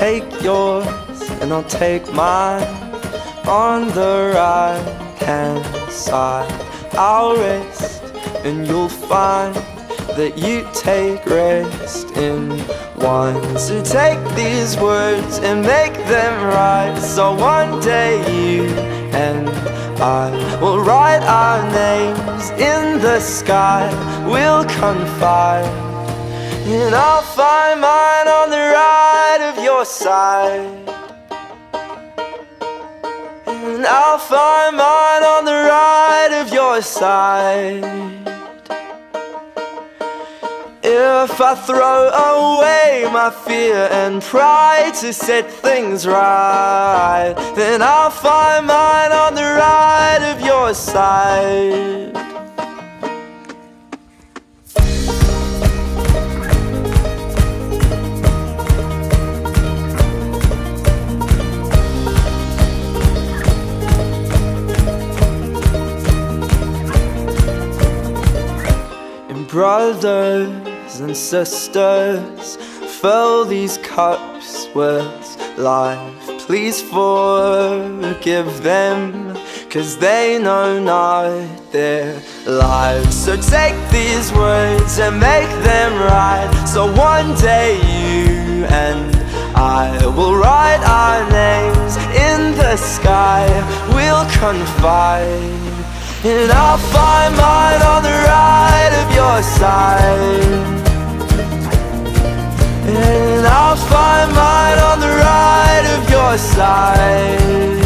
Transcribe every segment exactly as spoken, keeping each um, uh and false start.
take yours and I'll take mine. On the right hand side I'll rest, and you'll find that you take rest in one. So take these words and make them right, so one day you and I will write our names in the sky. We'll confide, and I'll find mine on the right of your side. And I'll find mine on the right of your side. If I throw away my fear and pride to set things right, then I'll find mine on the right of your side. Brothers and sisters, fill these cups with life. Please forgive them, 'cause they know not their lives. So take these words and make them right, so one day you and I will write our names in the sky. We'll confide, and I'll find mine on the right of your side. And I'll find mine on the right of your side.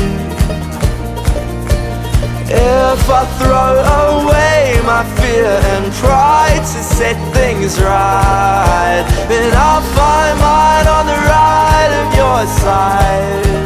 If I throw away my fear and pride to set things right, then I'll find mine on the right of your side.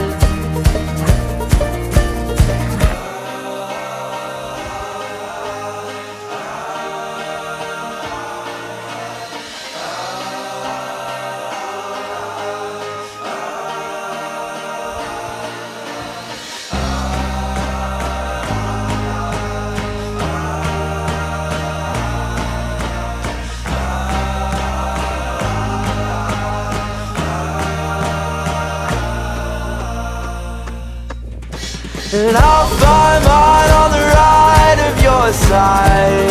And I'll find mine on the right of your side.